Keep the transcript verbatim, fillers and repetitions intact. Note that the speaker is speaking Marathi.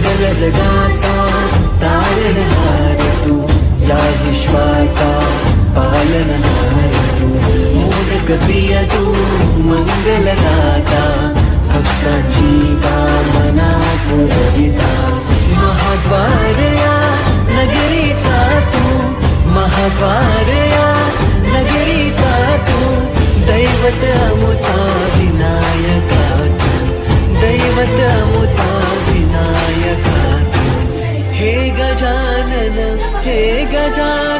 सकल जगाचा तारणहार तू, या विश्वाचा पालनहार तू, मोदक प्रिय तू मंगलदाता, भक्तांची कामना पुरविता, महाद्वार या नगरीचा तू, महाद्वार या नगरीचा तू, दैवत अमुचा विनायका तू, दैवत अमुचा विनायका तू, हे गजानन हे गजानन